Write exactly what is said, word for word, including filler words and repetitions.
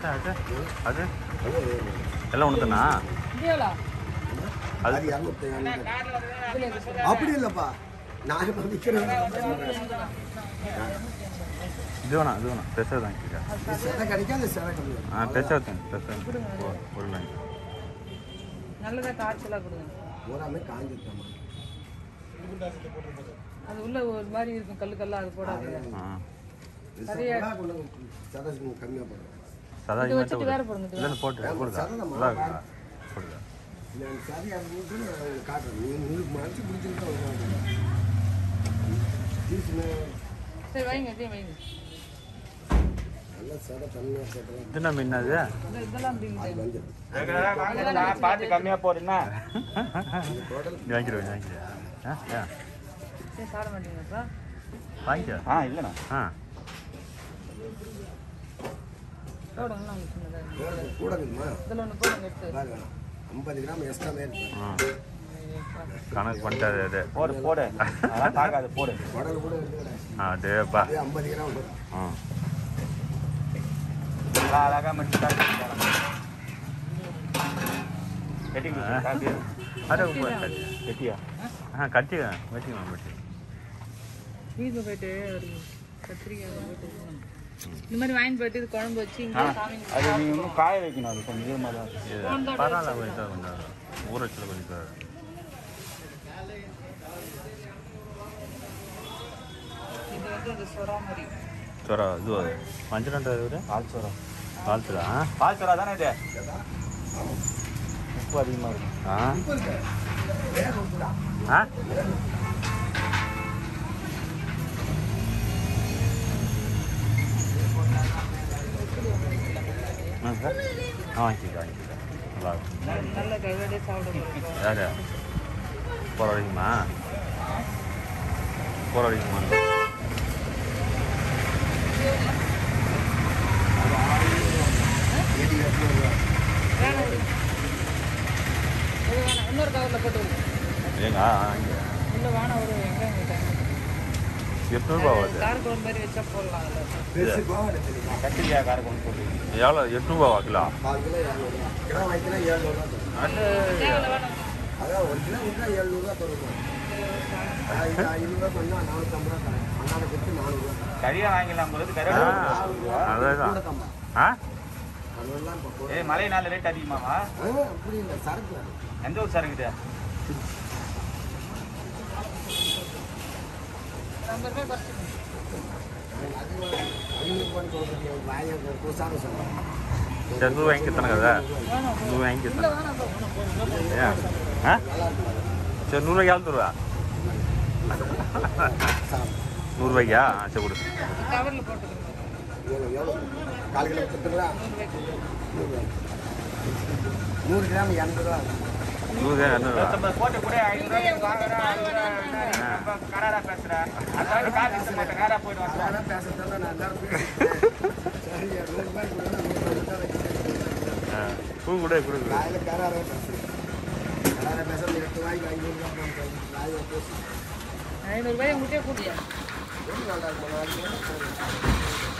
அது அது அது எல்லாம் ஒன்று தானா அது அப்படி இல்லைப்பா நான் விற்கிறேன் இது வேணாம் இது வேணாம் பெருசாக வாங்கிக்கா செதை கிடைக்காது செதை கம்மி ஆ பெருசாக தாங்க பெருசாக ஒரு வாங்கி நல்லதாக காய்ச்சலாக கொடுங்க பூராமே காஞ்சிருக்கோம் அது உள்ள ஒரு மாதிரி இருக்கும் கல்லு கல்லா அது போடாது செதை கொஞ்சம் செதை கம்மியாக போடுறோம் சதா இது வச்சுட்டு வேற போடுங்க இல்லை போட்டு போடுங்க போடுங்க நான் சரி அது காட்டுறேன் நீ உங்களுக்கு மனசு பிடிச்சிருக்கா சரி வைங்க இதையும் வைங்க நல்லா சதை கம்மியாக போட்டுறேன் இது நம்ம என்னது இதெல்லாம் நான் பார்த்து கம்மியாக போடுறேன்னா வாங்கிடுவேன் வாங்கிடுவேன் ஆ ஆ சரி சாப்பிட மாட்டீங்கப்பா வாங்கிக்க ஆ இல்லைண்ணா ஆ போடுங்களா சின்னதாக கூட இருக்குமா இதில் ஒன்று போடுங்க எடுத்து ஐம்பது கிராம் எக்ஸ்ட்ரா மேலே கணக்கு பண்ணிட்டாரு அது போடு போடு அதெல்லாம் பார்க்காது போடு உடல் கூட இருக்குதுடா அதேப்பா ஐம்பது கிராம் ஆ நல்லா அழகாக மட்டும் கட்டிங்க அது கட்டியா ஆ கட்டி வெட்டிக்கலாம் வெட்டி வீட்டில் போயிட்டு ஒரு கத்திரிக்காய் போயிட்டு இந்த மாதிரி வாங்கி போயிட்டு இது குழம்பு வச்சு இங்கே சாமிங்க அது நீங்கள் இன்னும் காய வைக்கணும் அது கொஞ்சம் ஈரமாக தான் இது பரவாயில்ல கொஞ்சம் கொஞ்சம் ஊற வச்சல கொஞ்சம் இது வந்து அந்த சொரா மாதிரி சொரா இது மஞ்சள் ஒரு பால் சோறா பால் சொரா பால் சோறா தானே இது உப்பு அதிகமாக இருக்கும் ஆ ஆ சார் ஆ வாங்கிக்க வாங்கிக்க நல்லா இருக்கும் நல்ல கையோடய சாப்பிட யார் போகிற வரைக்குமா போகிற வரைக்குமா இன்னொரு கவரில் போட்டு ஏங்க இங்கே இல்லை வேணாம் ஒரு வெங்காயம் எட்நூறுபா வருது காரக்குழம்பு மாதிரி வச்சா போடலாம் அதில் கத்திரிக்காய் கார கொண்டு போட்டு எவ்வளோ எட்நூறுபா கிலோ கால் கிலோ இரநூறுவா கிலோ வாங்கினா ஏழ்நூறுவா தரும் அதான் ஒரு கிலோ விற்றா ஏழ்நூறுவா தருவோம் இது ஐநூறுவா பண்ணால் நானூற்றம்பது ரூபா தரேன் அண்ணாட கொடுத்து நானூறுவா கறியாக வாங்கிடலாம் பொழுது கறி அதுதான் ஆ அதெல்லாம் இப்போ ஏ மழை நாள் ரேட் அதிகமாவா அப்படி இல்லை சரக்கு எந்த ஊர் சரக்குது ஐம்பது ரூபாய் குறைச்சிக்கணும் சரி நூறு வாங்கித்தானே கதா நூறு வாங்கித்தானே ஆ சரி நூறுரூவாய்க்கு எவ்வளோ தருவா நூறுரூவாய்க்கா ஆ சரி கொடு கவரில் போட்டுக்கணும் கால் கிலோ கொடுத்துங்களா நூறு கிராம் எண்பது ரூபா நூறு இரநூறுவா போட்டு கூட ஐநூறுவா கராரா பேசுகிறேன் அதாவது காசு போட்டு காரா போயிட்டு வாங்க பேசுறதுல நான் எல்லாரும் சரி நூறு ரூபாய் ஆ பூ கூட கொடுக்குது காலையில் கராரா பேசுகிறேன் கராரா பேசுறது எட்டு ரூபாய்க்கு ஐநூறுரூவா நாளைக்கு பேசு ஐநூறுரூபாய் முட்டையை கூட்டியா நல்லா இருக்கும்